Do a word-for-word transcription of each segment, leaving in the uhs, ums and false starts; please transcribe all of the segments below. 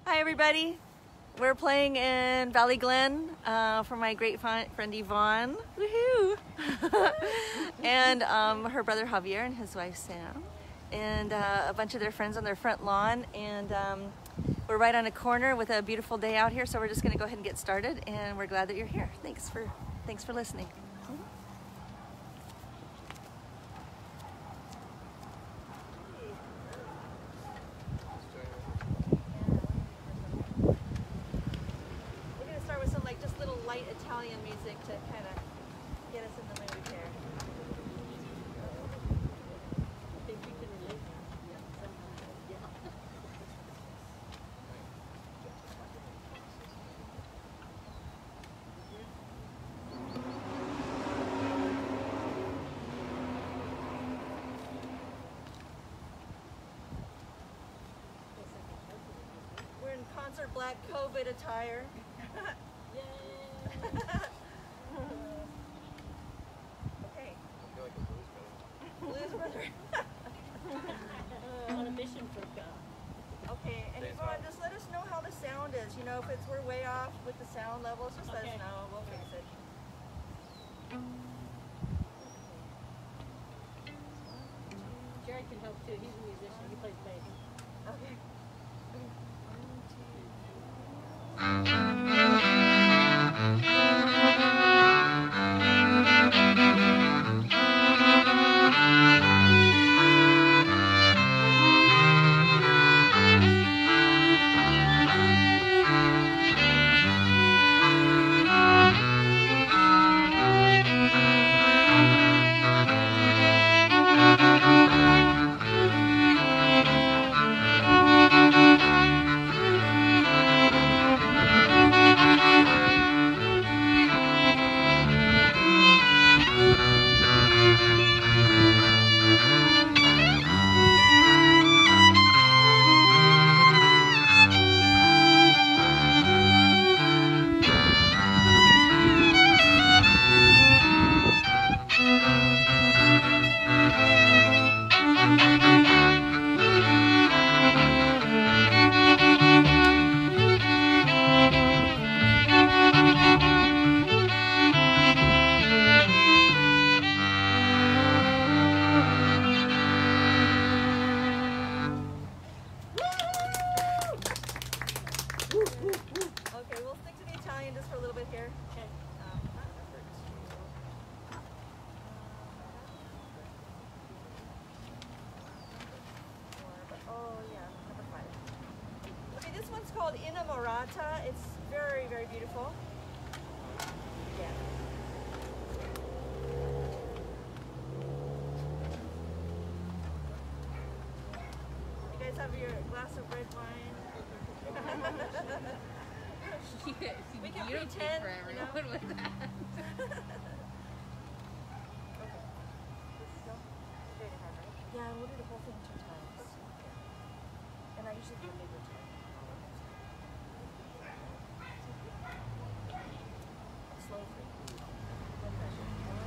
Hi everybody, we're playing in Valley Glen uh, for my great friend Yvonne, woohoo! and um, her brother Javier and his wife Sam, and uh, a bunch of their friends on their front lawn. And um, we're right on a corner with a beautiful day out here, so we're just going to go ahead and get started. And we're glad that you're here. Thanks for thanks for listening. Italian music to kind of get us in the mood here. I think we can relate. Yeah. We're in concert black COVID attire. Okay. Blues brother. On a mission for God. Okay, and Yvonne, just let us know how the sound is. You know, if it's we're way off with the sound levels, just let us know. We'll fix it. Jerry can help too. He's a musician. He plays bass. Okay. Okay, we'll stick to the Italian just for a little bit here. Okay. Um, oh yeah, number five. Okay, this one's called Innamorata. It's very, very beautiful. Yeah. You guys have your glass of red wine. Yes, we can you pretend, for you everyone know? with that. Yeah, we'll do the whole thing two times. And I usually do a bigger time. Slow three. No pressure. One,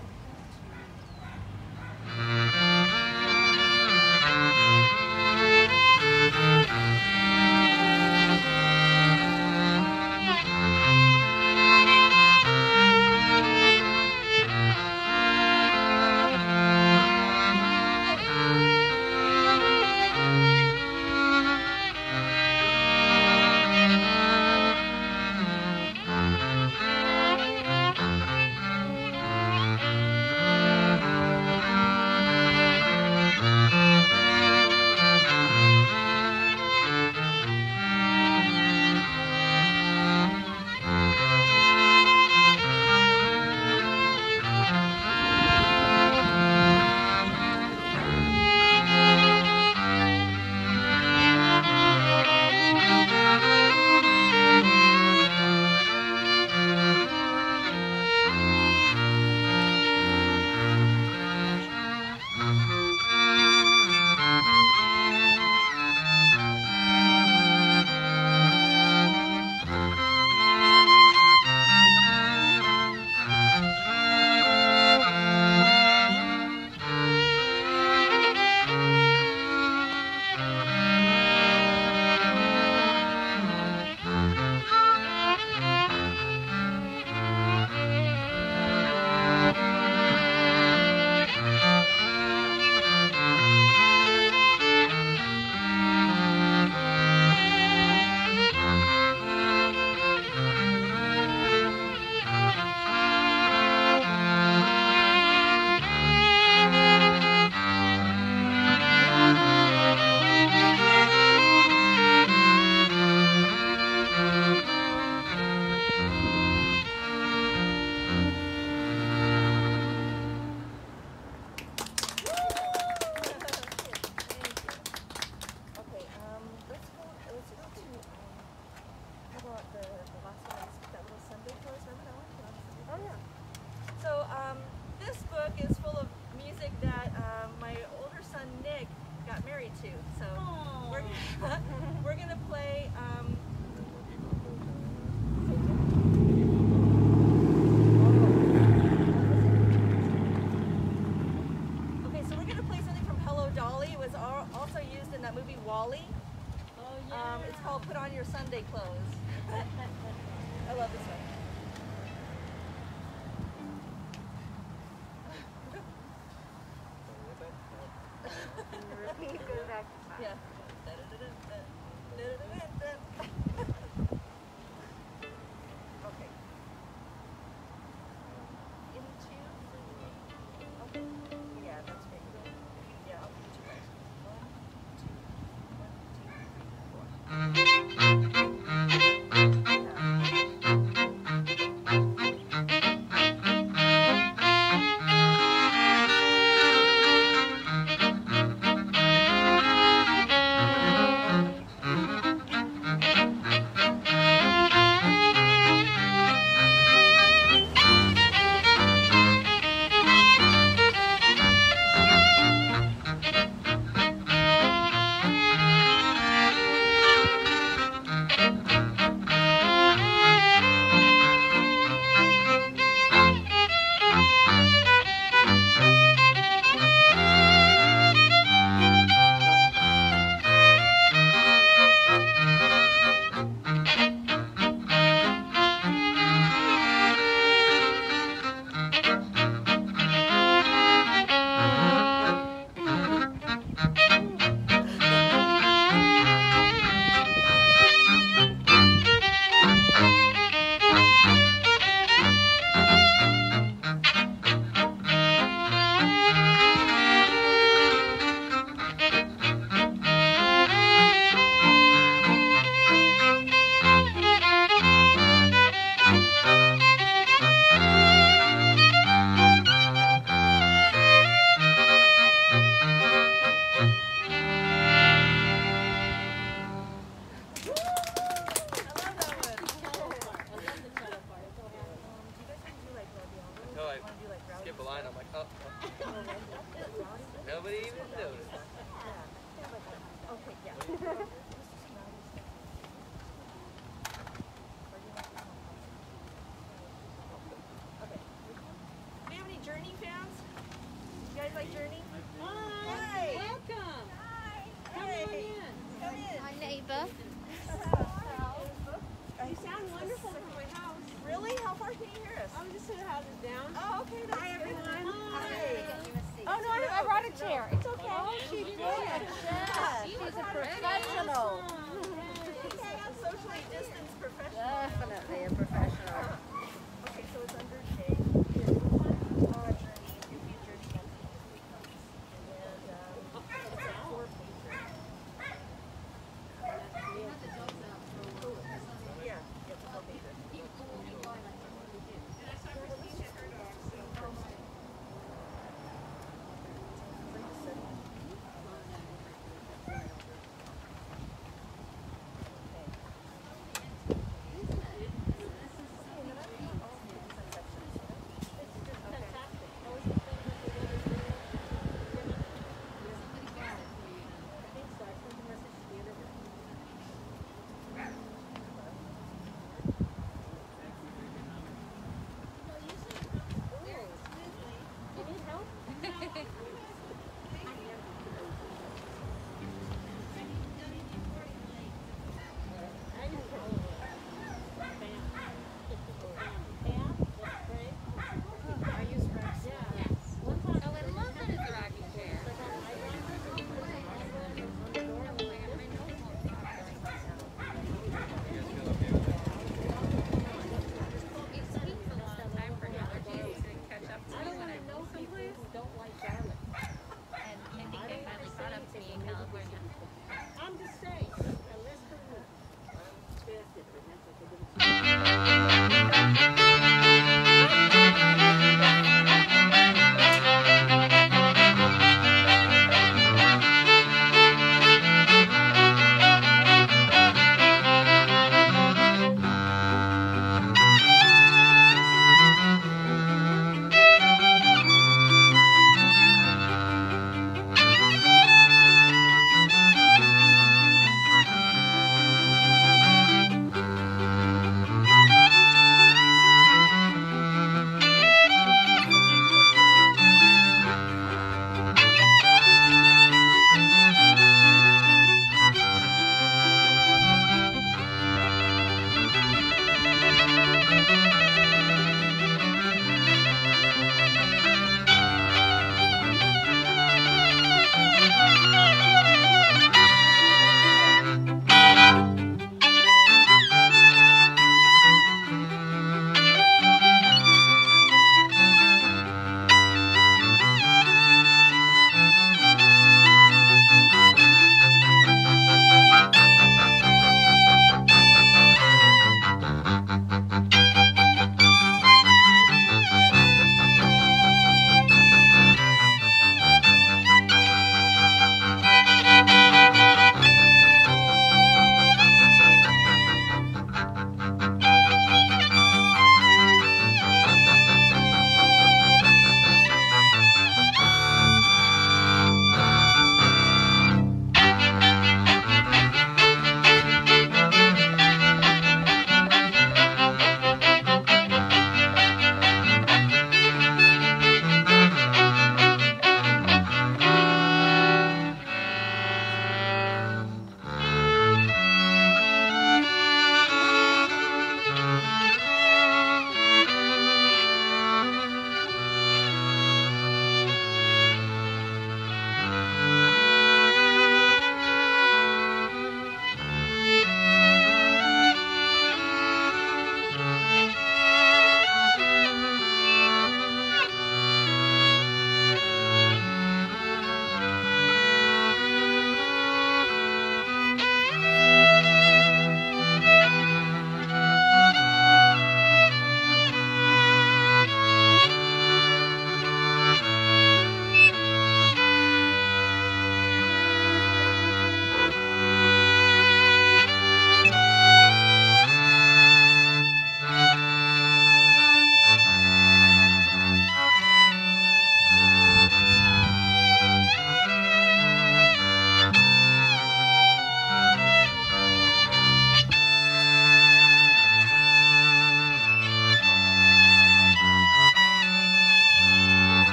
all put on your Sunday clothes. I love this one. Repeat, go back to five. Yeah. Okay. Any two? Okay. Yeah, that's great. Yeah, I'll put you guys. One, two, one, two, three, skip a line, I'm like, oh, oh. Nobody even noticed. Okay, yeah. Okay. Do we have any Journey fans? You guys like Journey? Hi. Hi. Welcome. Hi. Come Hey. on in. Come in. Hi, neighbor. You sound wonderful from my house. Really? How far can you hear us? I'm just going to have this down. Oh, okay. That's Hi, good. everyone. Hi. Oh, no, I, I brought a chair. It's okay. Oh, she did. Yeah. She's a professional. Socially distanced professional. Definitely a professional. Okay, so it's under shade. Uh, Journey, your future chances becomes. And um, it's a four pager. Yeah, yeah, it's a four pager.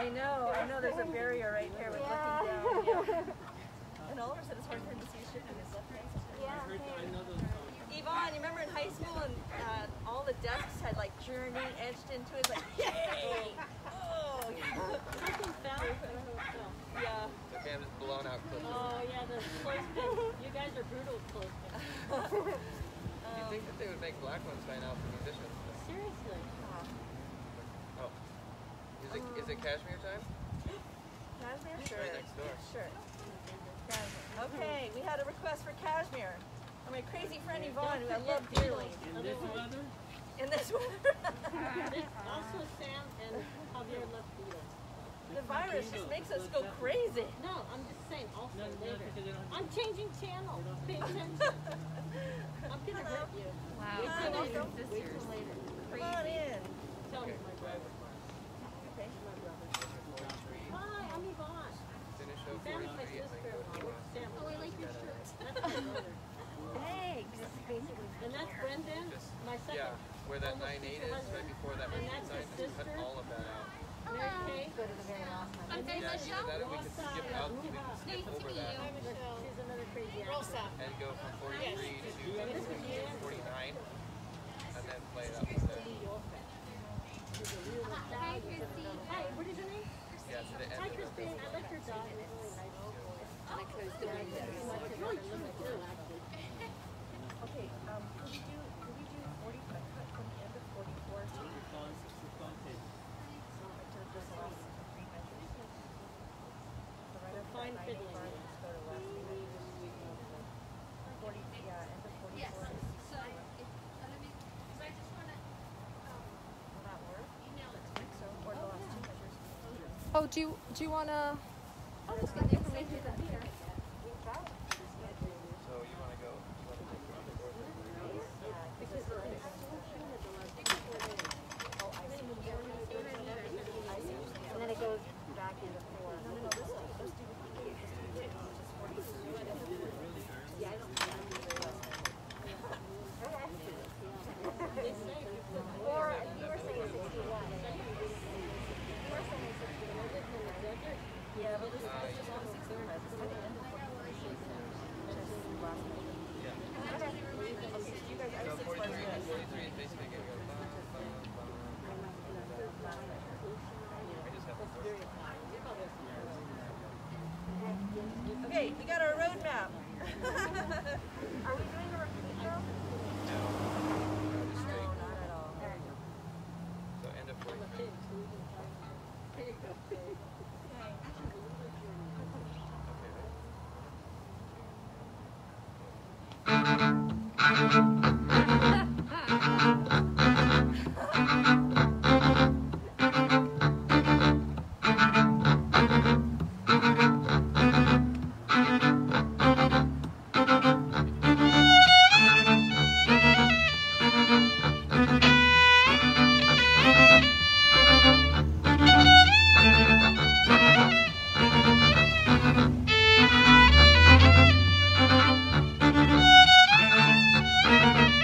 I know, I know there's a barrier right here with Yeah. looking down. Yeah. And all of a sudden it's hard for him to see his shit in his left hand. Yeah. Yvonne, you remember in high school and uh, all the desks had like Journey etched into it, like, yay! Oh, Something fell. I don't know what fell. yeah. Okay, I'm just blown out close. Oh yeah, the clothespin. You guys are brutal with clothespin. You'd think that they would make black ones by now for musicians. Seriously. Oh. Is it, is it cashmere time? Cashmere? It's Sure. right next door. Sure. Cashmere. Okay, we had a request for cashmere. And my crazy friend Yvonne, who I love dearly. In this weather? In this weather. Also Sam and Javier left Beatles. The virus just makes us go crazy. No, I'm just saying also later. I'm changing channel. Pay attention. I'm gonna hurt you. Wow. Wait till later. Wait till later. Come on in. Tell me my brother. Okay. Hi, I'm Yvonne. Finish up Sam's my forty-three and then sister. go to Where's Sam? Oh, I like your shirt. That's my brother. Thanks. And that's Brendan, my second. Yeah, where that almost nine eight future is, husband. right before that And right that's side, his just cut sister. all of that out. Mary Kay. Go to the very last one. And then Yeah, either that or we could skip out, we could skip over that she's another crazy actress. and go from forty-three This to is Deanne. forty-nine and then play it up instead. She's a real Hi, Italian. Christy. Hi, what is your name? Yeah, to the end Hi, of it. Christine. I like your dog. It's really nice. I like those Yeah, doing it's this. really cute too, actually. Okay, um, could we do, could we do forty-five, cut from the end of forty-four to to just the last three measures? So right after Fine that fiddling. ninety-five, just go to last three measures. Forty, yeah, end of forty-four is. Will that work? I think so, or the last two measures. Oh, do you do you wanna? I'll just get the information from here. So you want to go, you want to take one or Because the instruction is the last four days. And then it goes back into four. No, no, no, this one, let's do the key, let's do the key, which is forty-two. Yeah, I don't Or you were saying sixty-one. You were saying sixty-one. Yeah, but this is just on sixteen measures, by the end of forty-four. Just the last measure. Yeah. Okay, you guys, I So have six bars forty-three, in. forty-three is basically going to go bum, bum, bum. I just have the first one. Okay, we got our road map. Are we doing a repeat though? No. No, just straight. Not at all. So end of forty-three. Here you go. Thank you.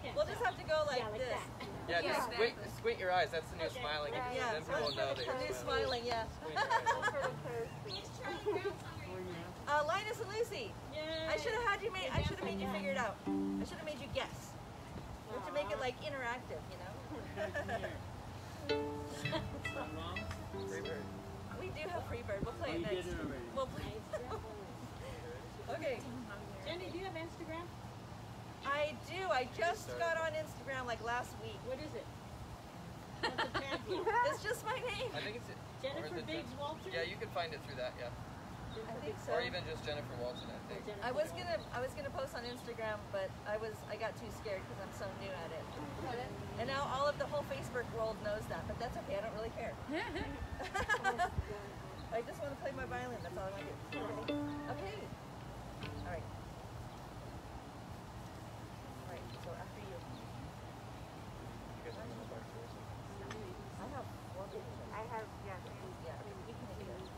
can't We'll just tell. have to go like, Yeah, like this. that. Yeah, just Yeah. squint, squint your eyes. That's the new Okay. smiling. Yeah. Then people will know that We'll do you're smiling. smiling, yeah. Squint your eyes. For the toast. Uh, Linus and Lucy. Yay. I should have had you make. I should have made you figure it out. I should have made you guess. We have to make it like interactive, you know. Free bird. We do have Freebird. We'll play it next. We'll play. Okay. Jenny, do you have Instagram? I do. I just got on Instagram like last week. What is it? What's the tag name? It's just my name. I think it's or Jennifer the Biggs Walton? Yeah, you can find it through that. Yeah, I think so. or even just Jennifer Walton. I think. I was gonna. I was gonna post on Instagram, but I was. I got too scared because I'm so new at it. And now all of the whole Facebook world knows that, but that's okay. I don't really care. I just want to play my violin. That's all I want to do. Okay. All right. All right. So after you. You guys want to go back to this? I have one. I have, yeah. Yeah. Okay. We can make it.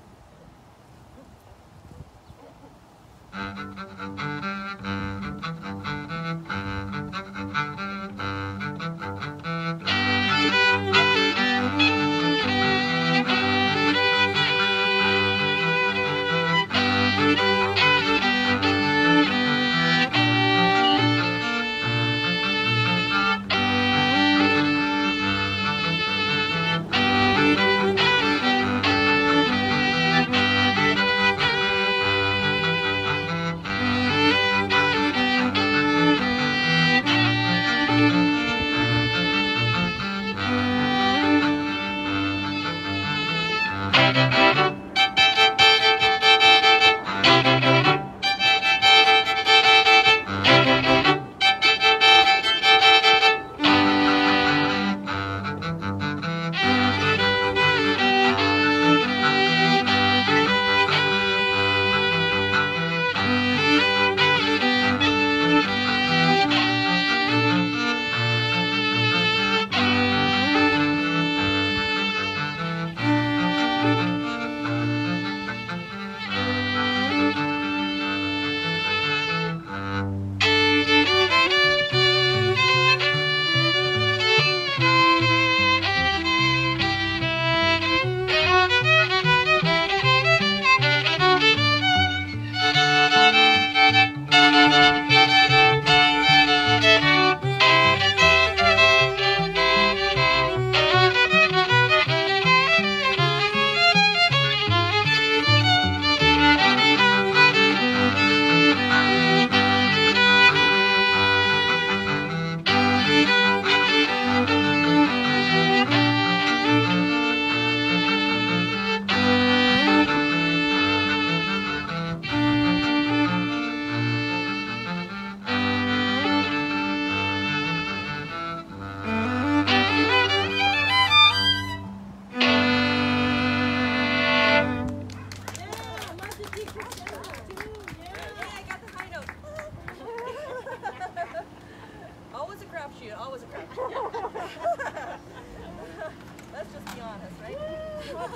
Let's just be honest, right? Oh,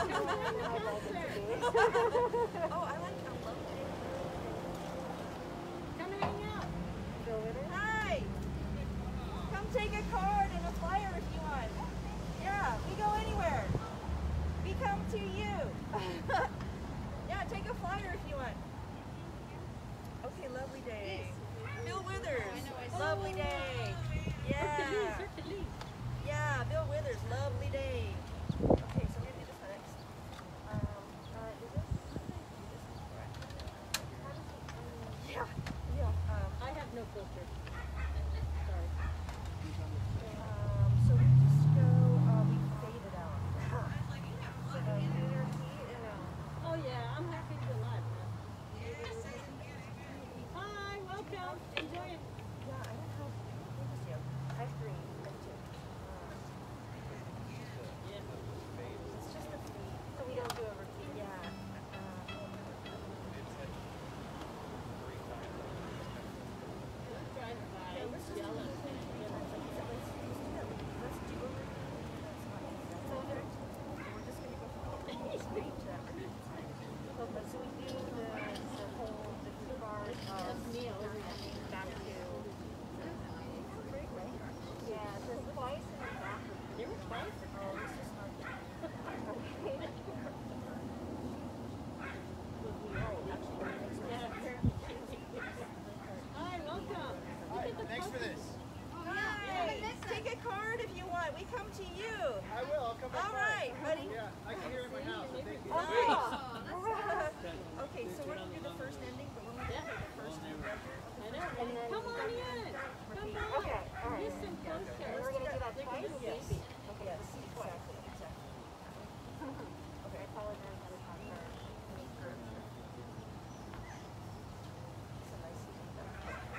I like how low it is. Come hang out. Hi! Come take a card and a flyer if you want. Yeah, we go anywhere. We come to you. Yeah, take a flyer if you want. Okay, lovely day. Bill Withers, lovely day. Yeah. Yeah, Bill Withers, lovely day. Okay, so we're gonna do this one next. Um, uh, is this? we come to you? I will. I'll come back. All right, buddy. Yeah, I can hear it in my house. So thank you. Okay, so we're gonna do the first ending, but when we do the first ending, I know. Come on in. Come on. Okay, all right. Listen closer. And we're going to do that twice? yes, Okay, yes, see twice. exactly, exactly. Okay, I apologize ahead of time for me. It's a nice evening, though.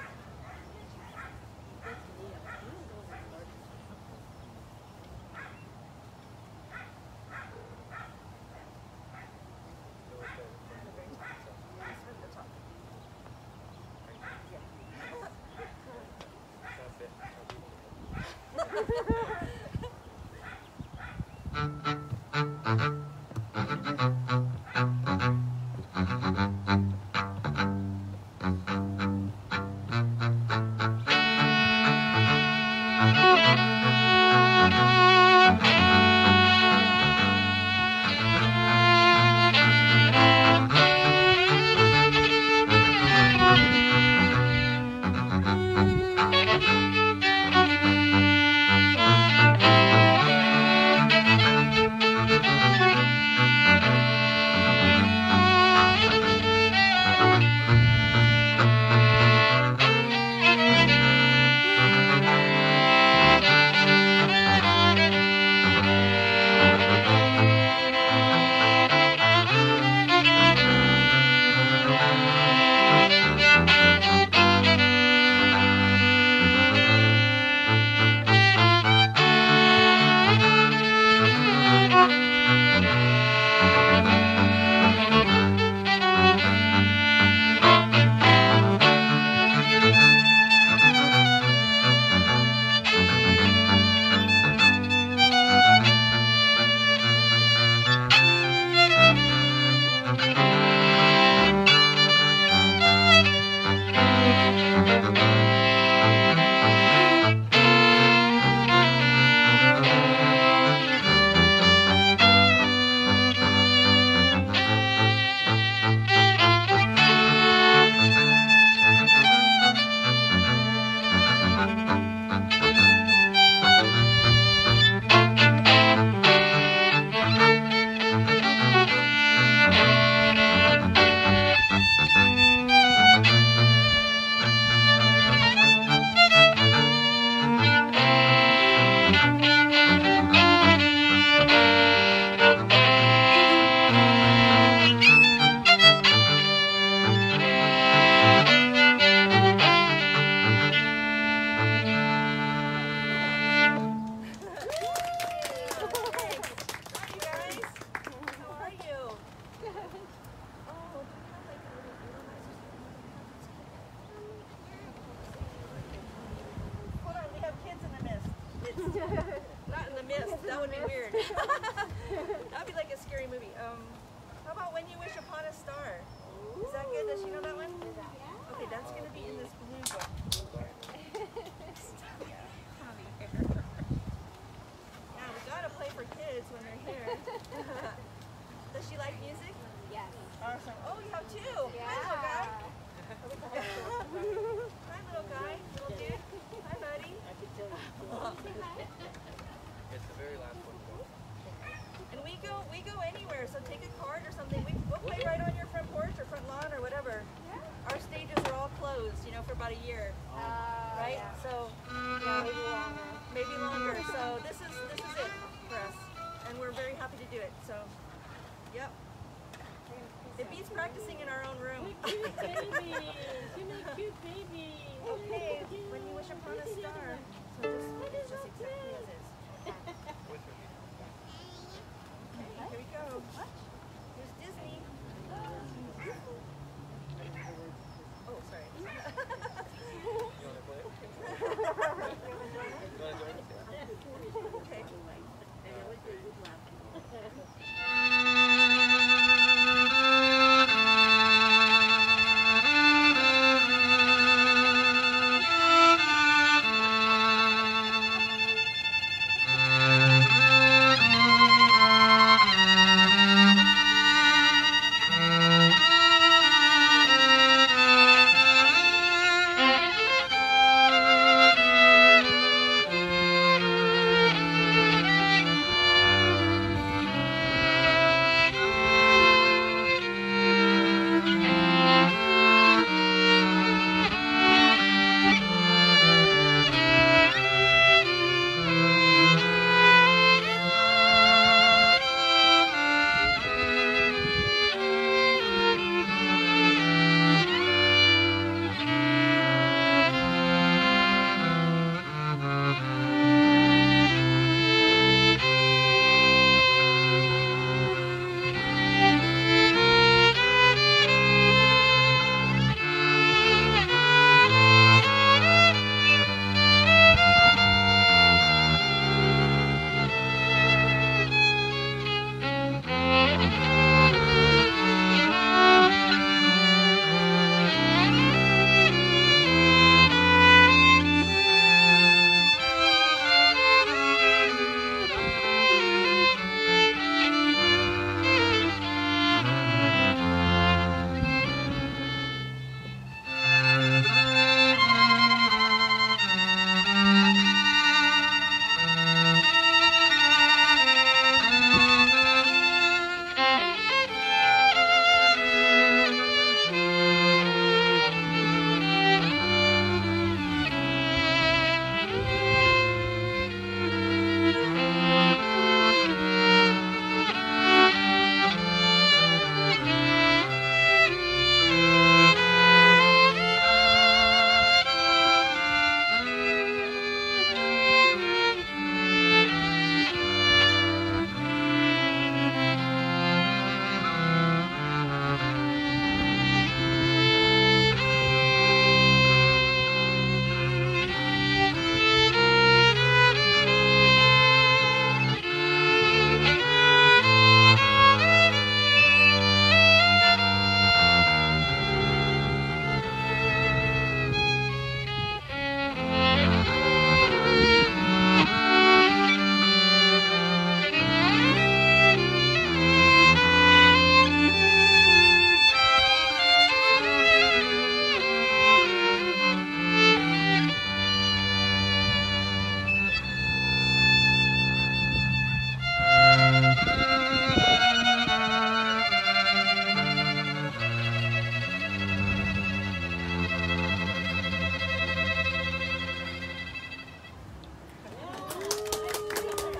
Not in the mist. That would be weird. That'd be like a scary movie. Um, how about When You Wish Upon a Star? Is that good? Does she know that one? Okay, that's going to be in this blue book. Yeah, we got to play for kids when they're here. Does she like music? Yes. Awesome. Oh, you have two. Yeah. Hi, little guy. Hi, little guy. Little dude. Hi, buddy. It's the very last one. And we go, we go anywhere. So take a card or something. We, we'll play right on your front porch or front lawn or whatever. Our stages are all closed, you know, for about a year, Uh, right? yeah. So Yeah, maybe longer. maybe longer. So this is this is it for us, and we're very happy to do it. So, yep. It beats practicing in our own room. Cute babies. You make cute babies. Okay, When You Wish Upon a Star. So this one is just exactly as is. Okay, here we go. Here's Disney. Oh, sorry. You want to play it? You want to join us? Okay.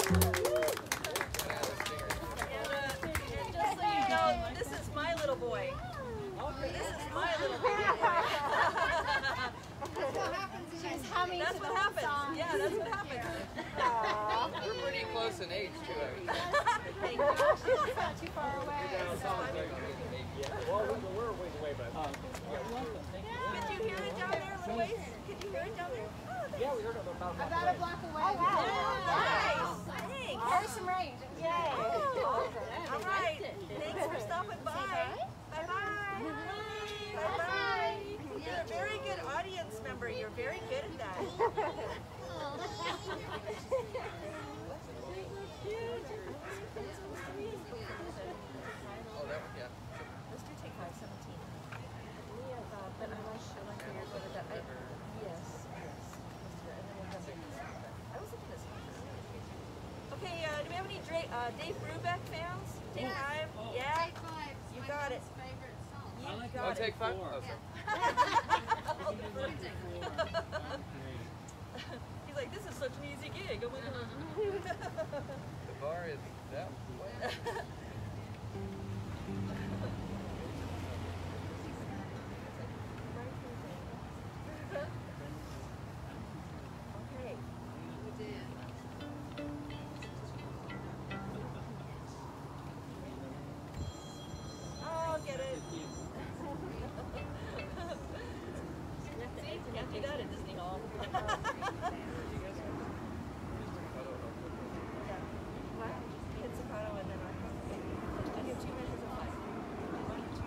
Just so you know, this is my little boy. This is my little baby boy. That's what happens. She's humming That's to what the happens. song. Yeah, that's what happens. We're pretty close in age too. Thank you. She's not too far away. Well, we're, we're ways away, but. Could you hear it down there, little ways? Could you hear it down there? Yeah, we heard it about that. About a block away. Oh, Nice. Thanks. There's some range. Yay. All right. Thanks for stopping by. Bye-bye. Bye-bye. You're a very good audience member. You're very good at that. Oh, that one, yeah. Let's do take five seventeen. But I'm not sure like where you're going to that. I- Yes, yes. Let's do it. And then we'll have it. I was looking at this. Okay, uh, do we have any Dra- uh, Dave Brubeck fans? Take five? Yeah? You got it. You Oh, got it. take five? Oh, sorry. He's like, this is such an easy gig. Oh my God. The bar is that way. Okay. I'll get it. See, can't do that at Disney Hall. Hit staccato and then I I do two measures of five. One, two,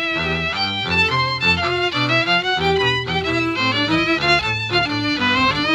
Thank you.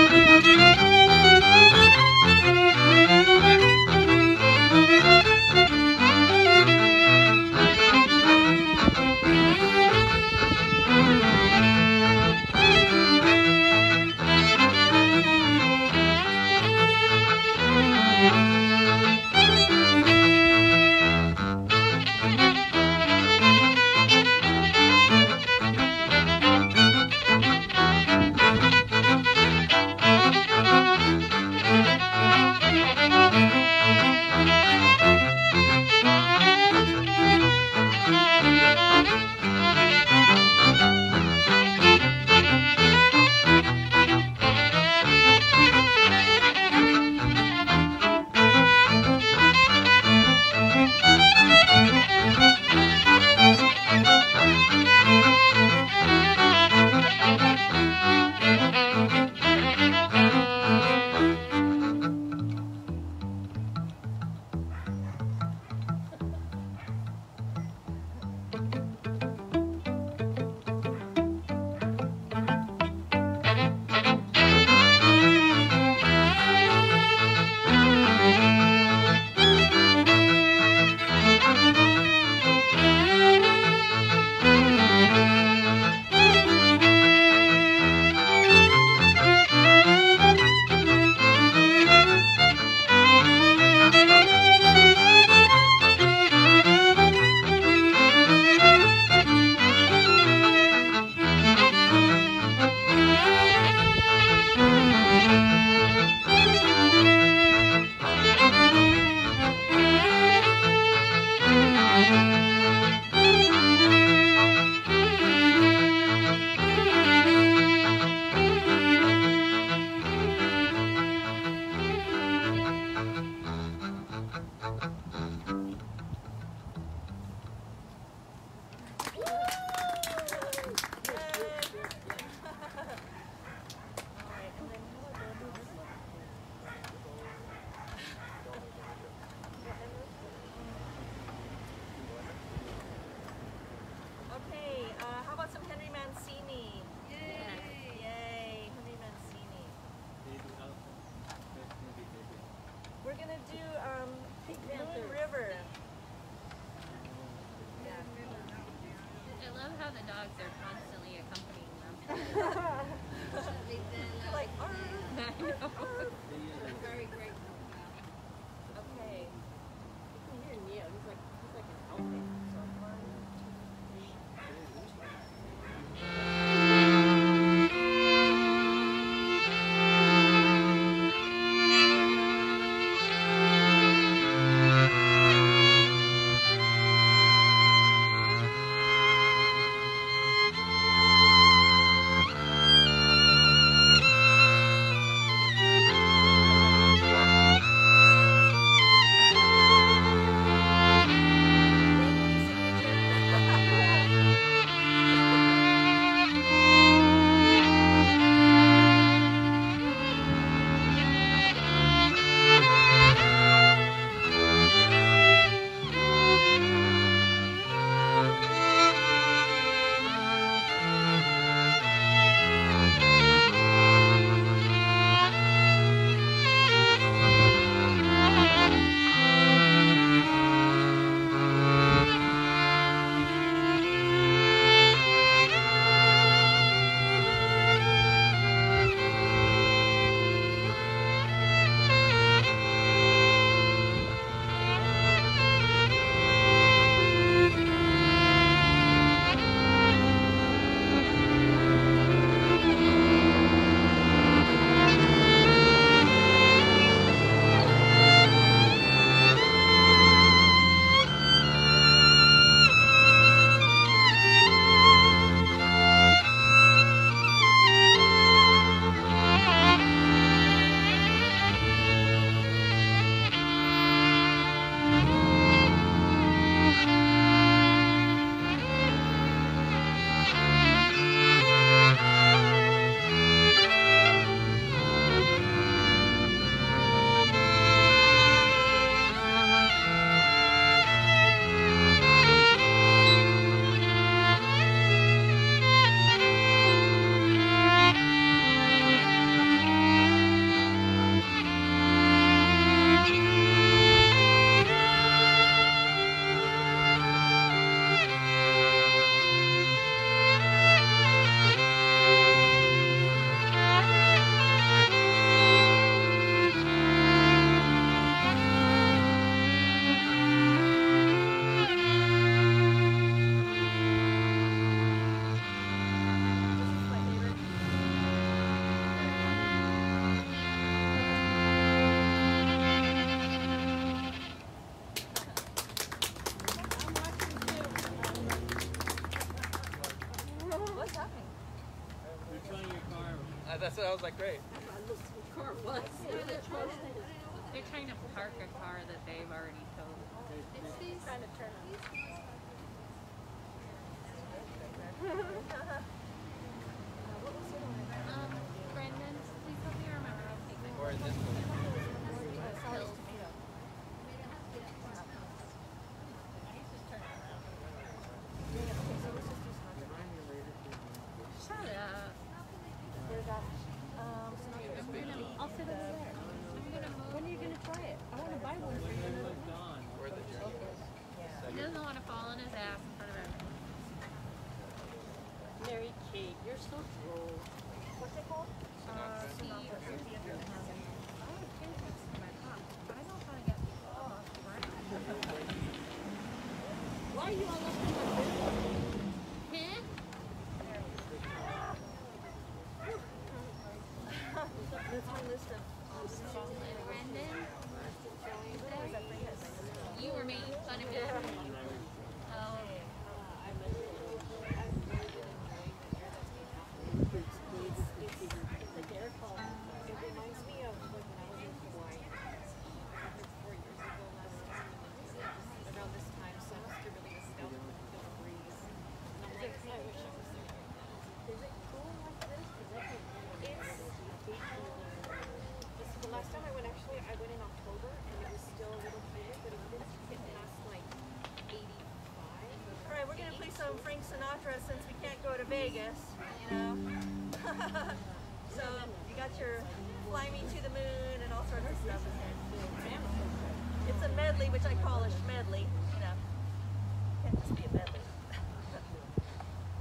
how the dogs are constantly accompanying them. Like, arr, arr, arr. Very grateful. Okay. You can hear Neo. He's like, he's like an elephant. That's what I was like, great. They're trying to park a car that they've already towed. It's these kind of turn on. Um, Brendan, please help me remember to take my Or in this one. pills. Shut up. I'll sit over there. I'm gonna move. When are you going to try it? I want to buy one for you. Where the journey is. He doesn't want to fall on his ass in front of everyone. Mary Kate, you're so droll. What's it called? Uh, Sinatra. I would change this to my top, but I know how to get off. Why are you all up in my bed? Him? That's my list of Brendan? You were making fun of him. Oh. some Frank Sinatra since we can't go to Vegas, you know. So you got your Fly Me to the Moon and all sorts of stuff in there. It's a medley, which I call a schmedley, you know. Can't just be a medley.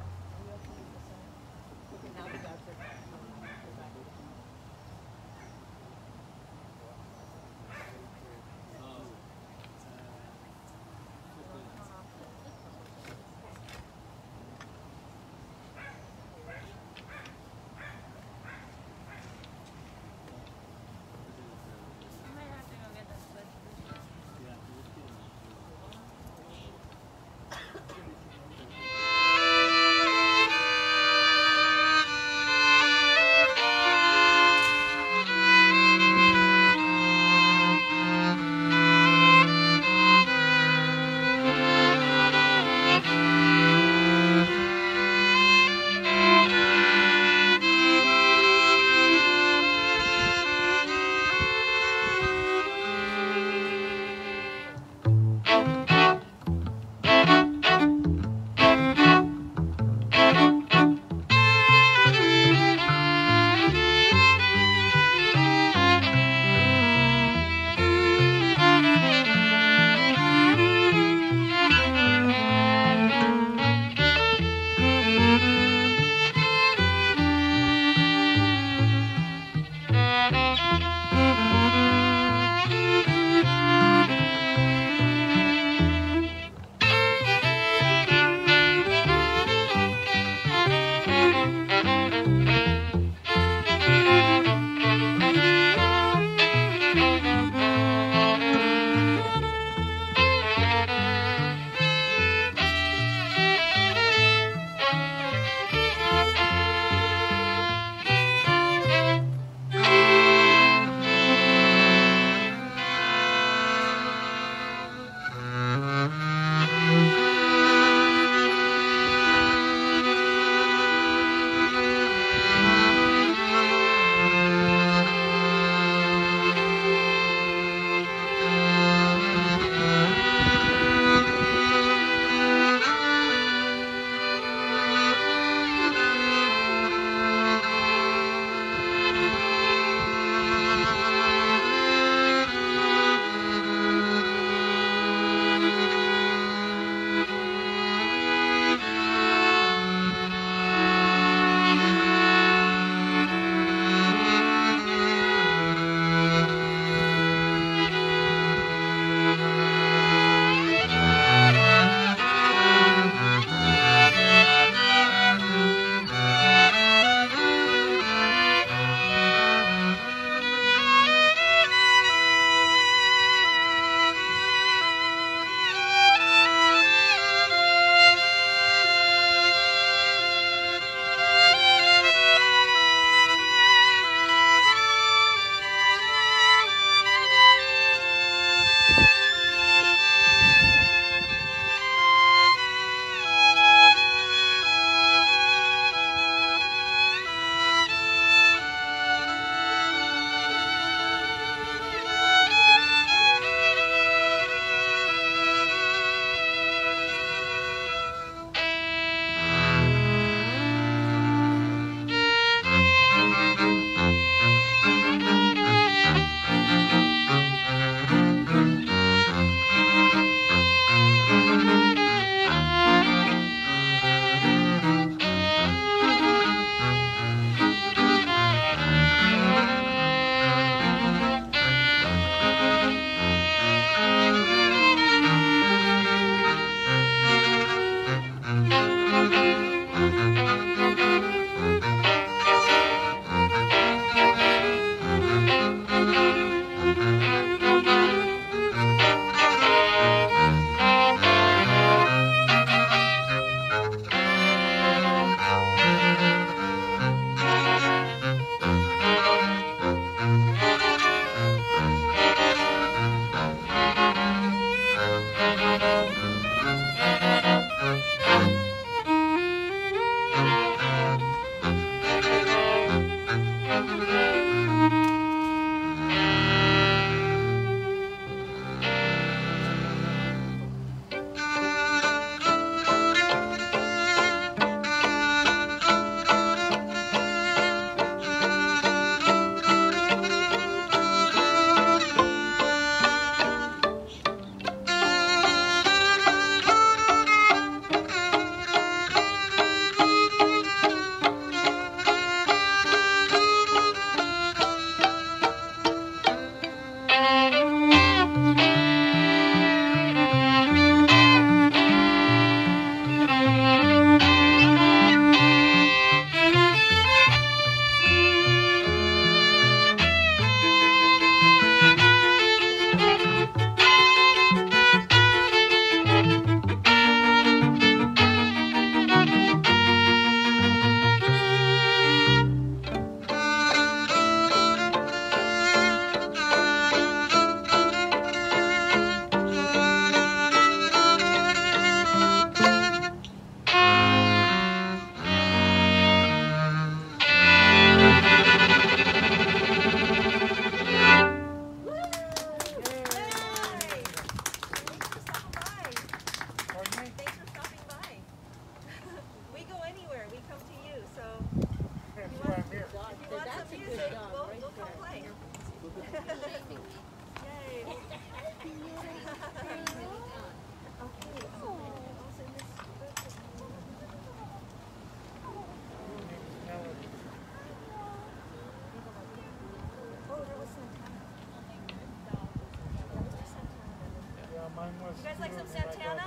You guys like some Santana?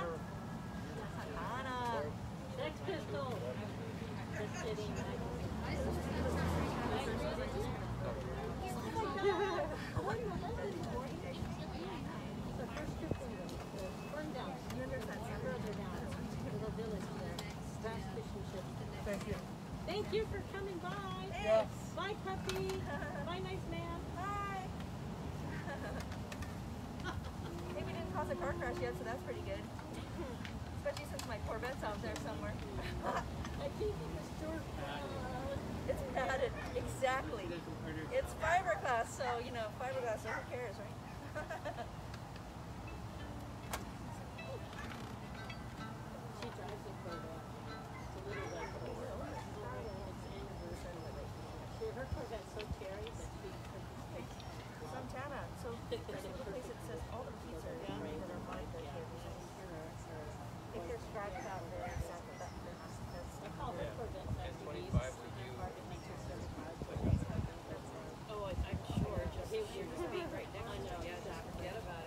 Santana. Sex Pistols. Just kidding. Thank you. Thank you for coming by. Yeah. Bye, puppy. Bye, nice man. Bye. Hey, we didn't cause a car crash yet, so that's pretty good. Especially since my Corvette's out there somewhere. I think it was George. It's padded. Exactly. It's fiberglass, so, you know, fiberglass, so who cares, right? She drives a Corvette. It's a little red Corvette. She, her Corvette's so cherry that she takes Santana. So there's a place that says all the pizza are that are mine that here. If there's stripes out there, exactly that. I call her Corvette S U Vs. Market makes her certified. Oh, I'm sure. Just, you're just being right next to me. Yeah, just forget about it.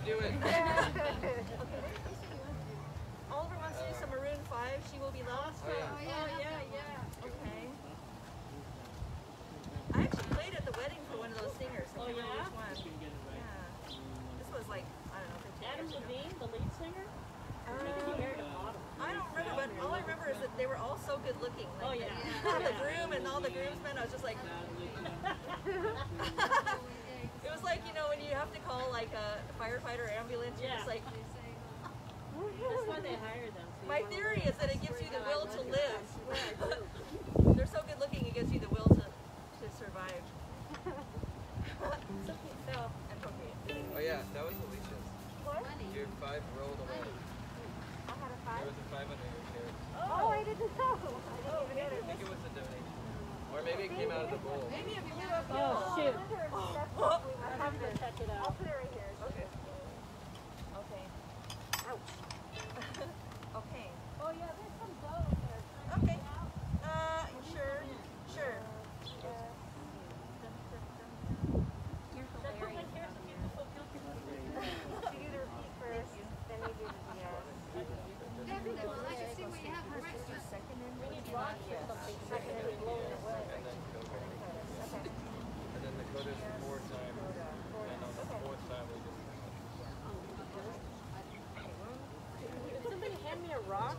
do it. Oliver wants to do some Maroon five, She Will Be Loved. Oh, yeah. Oh, yeah, yeah. Okay. I actually played at the wedding for one of those singers. I Oh, can't remember yeah? which one. Yeah. This was like, I don't know, fifteen Adam years ago. Levine, the lead singer? Uh, He married a model. I don't remember, but all I remember is that they were all so good looking. Like Oh, yeah. The groom and all the groomsmen, I was just like, it was like, you know, when you have to call like a firefighter or ambulance, you're just Yeah. like, That's why they hired them. So my you theory is that it gives you the will to live. wanna- Yeah. They're so good looking, it gives you the will to, to survive. So cute. So, and procreate. Oh yeah, that was Alicia's. What? Your five rolled away. I had a There five. was a five under your chair. Oh, I didn't know. I didn't even get I it. think it was a donation. Or maybe it came out of the bowl. Maybe if you Oh, shoot. Oh. I have to check it I'll out. put it right here. Okay. Okay. Ouch. Okay. Oh, yeah, there's some dough in there. Okay. Uh, sure. Sure. That's what my hair is. It's so guilty. You do the repeat first, then you do the D S. We need rocks or something. Second and blowing away. And then coder. Okay. And then the coder's four times. And on the fourth time we just Did somebody hand me a rock?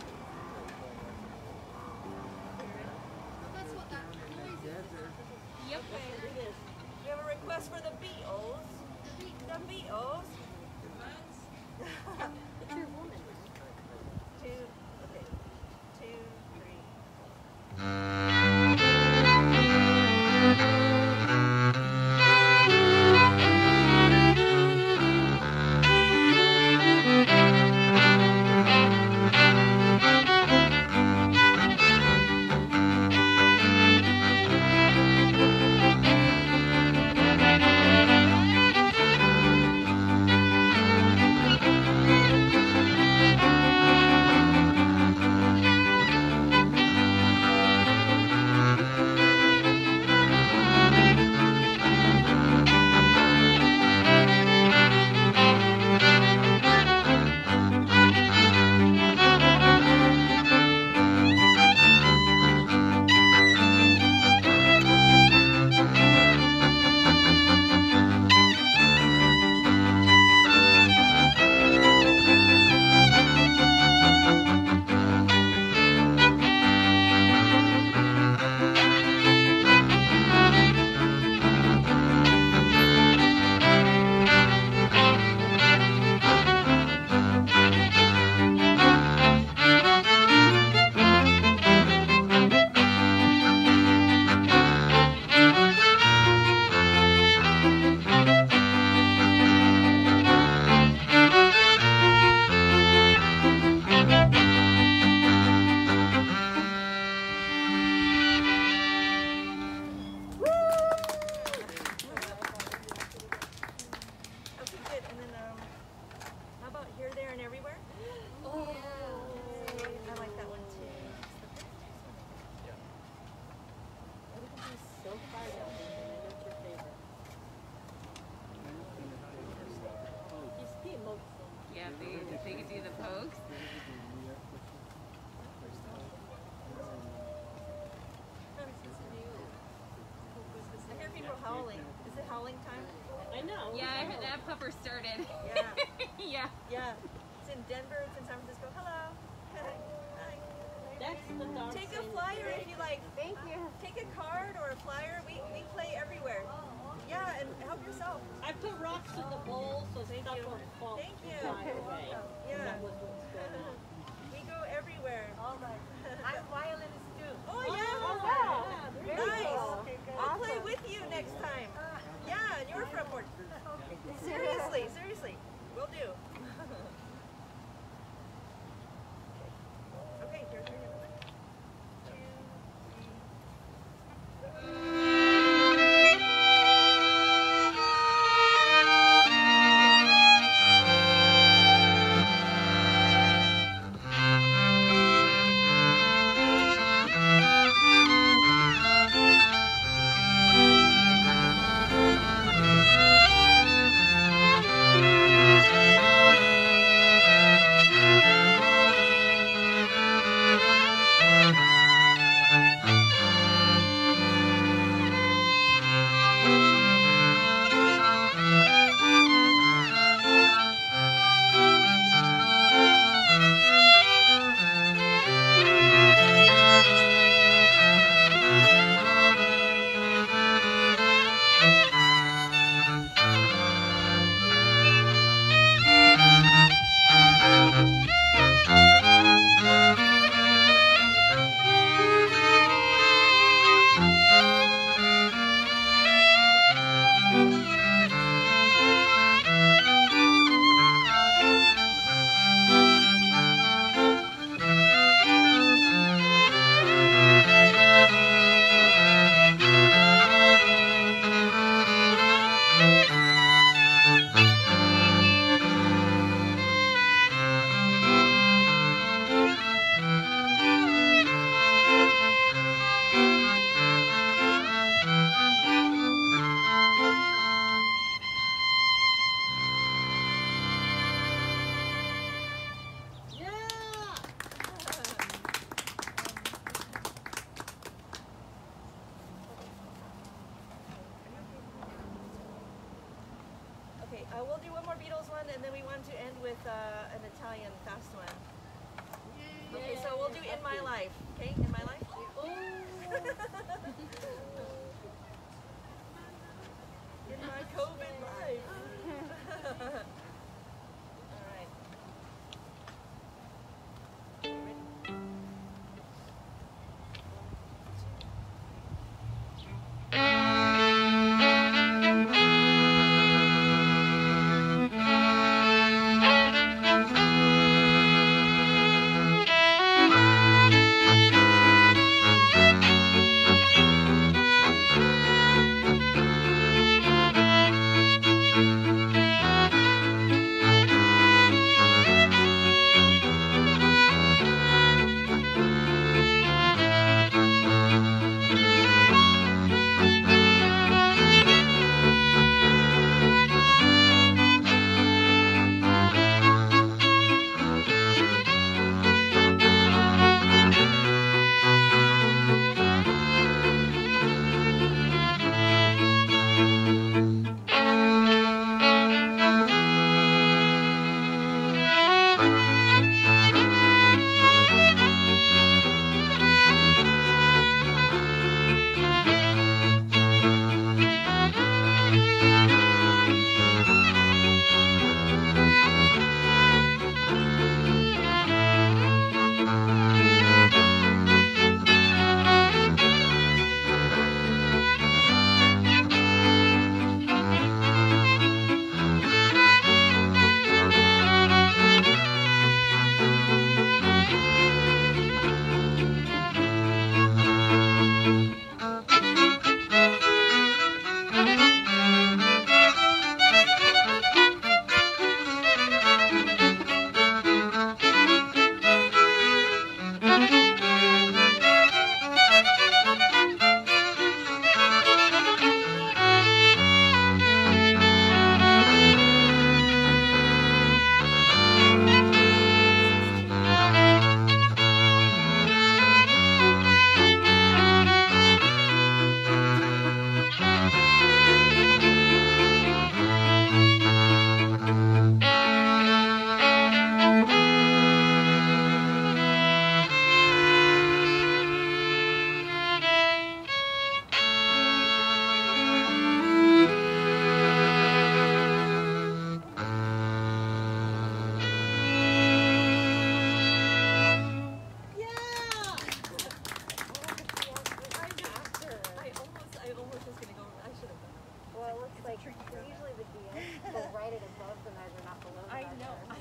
Yep. you can do the pokes. I hear people howling. Is it howling time? I know. Yeah, I heard that pupper started. Yeah. Yeah. Yeah. It's in Denver. It's in San Francisco. Hello. Hi. That's the dog. Take a flyer if you like. Thank you. Take a card or a flyer. We, we play everywhere. Yeah, and help yourself. I put rocks in the bowl so Thank stuff you. won't fall Thank you. fly away. Yeah. That was what's going on. We go everywhere. All right. I'm violinist too. Oh, yeah. wow. Very Nice. cool. I'll play with you next time. Yeah, and you're from Port. Seriously, seriously. Will do. Okay, here's your number. Two, three. Okay, uh, we'll do one more Beatles one, and then we want to end with uh, an Italian fast one. Okay, so we'll do In My Life. Okay, In My Life? In my COVID life. All right. You ready?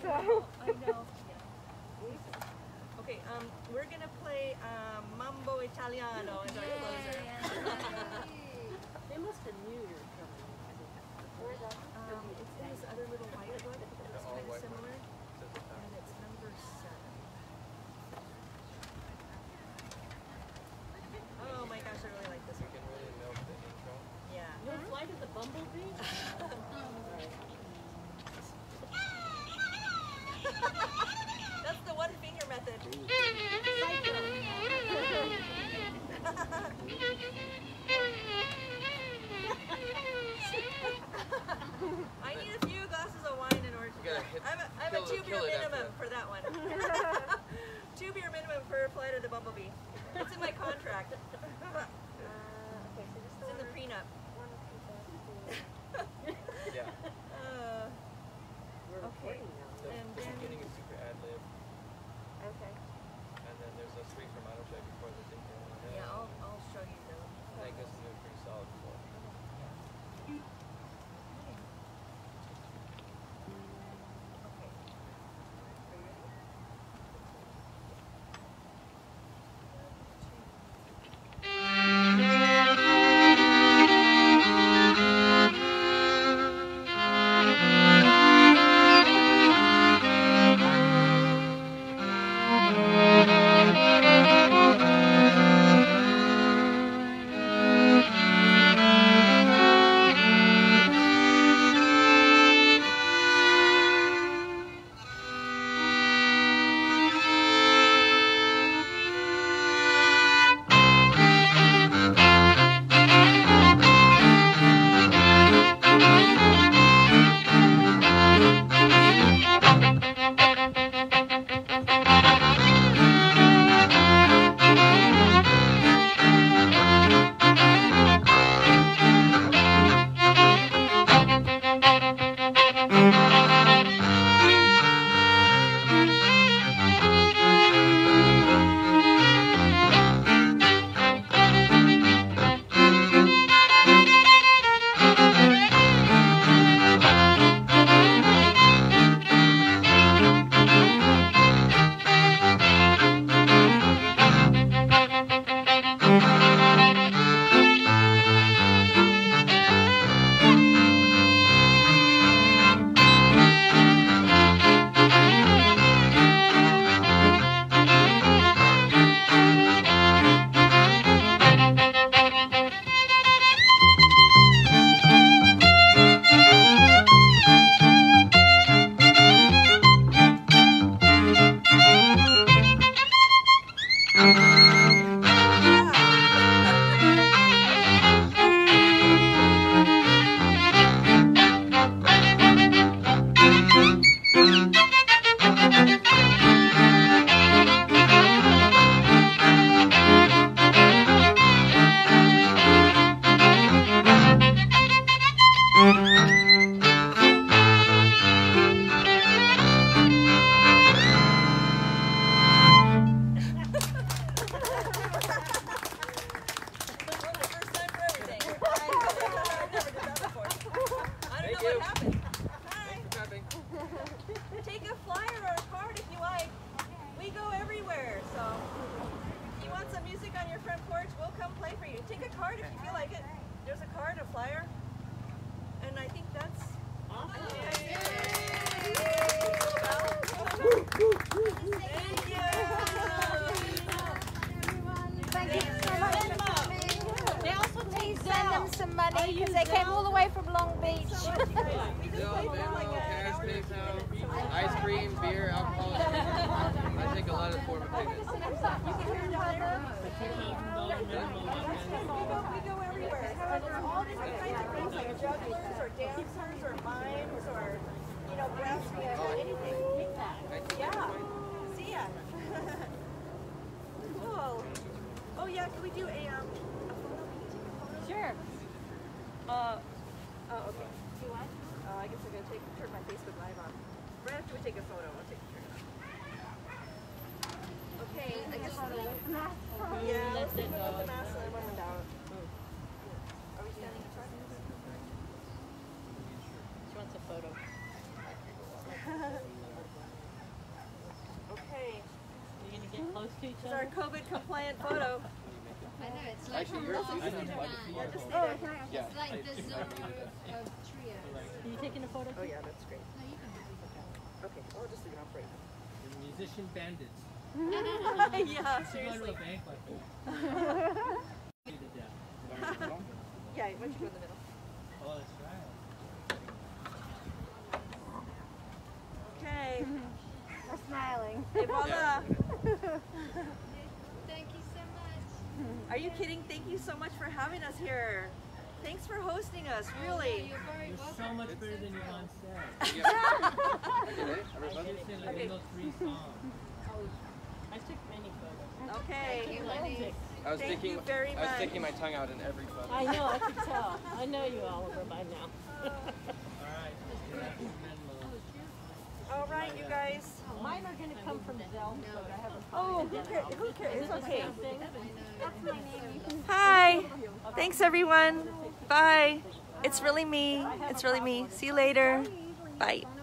I know. Okay, um, we're gonna play um, Mambo Italiano as our closer. They must have knew you were coming. Um, it's in this other little white book that's kind of similar, and it's number seven. Oh my gosh, I really like this You one. can really milk the intro. Yeah. No flight of the bumblebee? That's the one finger method. I need a few glasses of wine in order to. You gotta hit, I'm a, I'm kill a it- two beer kill it after minimum that. for that one. Two beer minimum for Flight of the Bumblebee. It's in my contract. Okay, so just It's in the prenup. one Yeah. Uh, We're okay. recording now. The, And the then- beginning is super ad lib, Okay. and then there's a three from Auto Check before the thing. Yeah, I'll, I'll show you the. That goes into a pretty solid flow. Okay. Are you ready? Because they came all the way from Long Beach. Ice cream, beer, alcohol. I take a lot of form of fitness. We go everywhere. There's all different kinds of things like jugglers or dancers or mimes or, you know, brass bands or anything. Yeah. See ya. Cool. Oh yeah, can we do a um a photo? Can you take a photo? Sure. Uh oh okay. Do you want? Oh, I guess I'm gonna take turn my Facebook Live on. Right after we take a photo, I'll take a picture. Okay, I guess yeah, let's do it with the mask and one without. Are we standing in front? She wants a photo. to each It's our other. COVID compliant photo. I know, it's like Actually, from yours Walton is to in nine. Yeah, just stay Oh, there. can I ask? Yeah. It's like the zone of, of trio. Are you taking a photo? Oh yeah, that's great. No, you can have it. Okay, I'll just leave it off right The musician bandits. now. Yeah, You should go to seriously. a bank like that. To death. Yeah, why don't you go in the middle? Oh, that's right. Okay. We're smiling. Et voila. Thank you so much. Are you kidding? Thank you so much for having us here. Thanks for hosting us, Oh, really. you're very You're welcome. so much better than you once said. Yeah. Okay, ready? Everybody? You sing like Okay. little three songs. I took many photos. Okay. Thank you, honey. I was Thank sticking, you very I was much. sticking my tongue out in every photo. I know, I could tell. I know you, Oliver, by now. All right. Good afternoon, Menlo. All right, you guys. Mine are going to come from Zell, but I haven't Oh, who cares? Who cares? It's okay. thing. That's my name. You can Hi. Thanks, everyone. Bye. It's really me. It's really me. See you later. Bye.